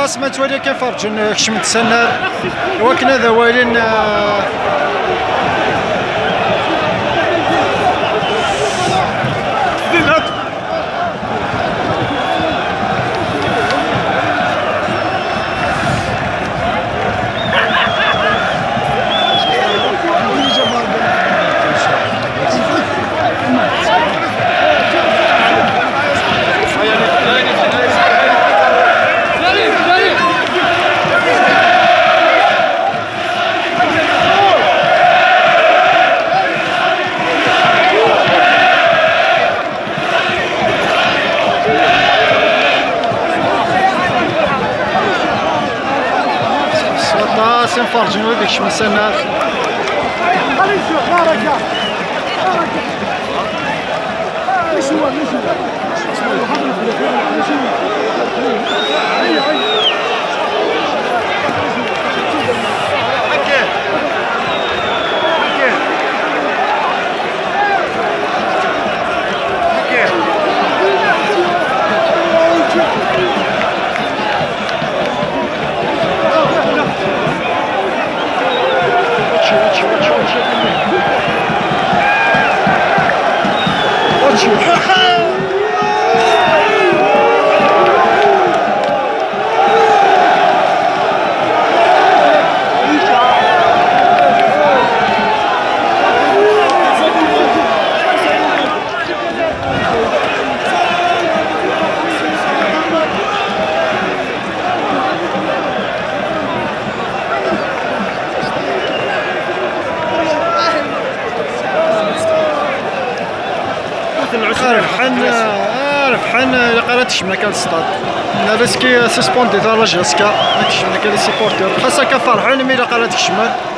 اسمع تولي كنفرجن كشمت السنار وكنا ذوالين سنفرجنو هذيك شمن سنة ربحان قراتش مكان السطاد نارسكي سسبوندي تاع لاجاسكا ماكش مكان السيبورتير خاصة كفرحان مي قراتك شمال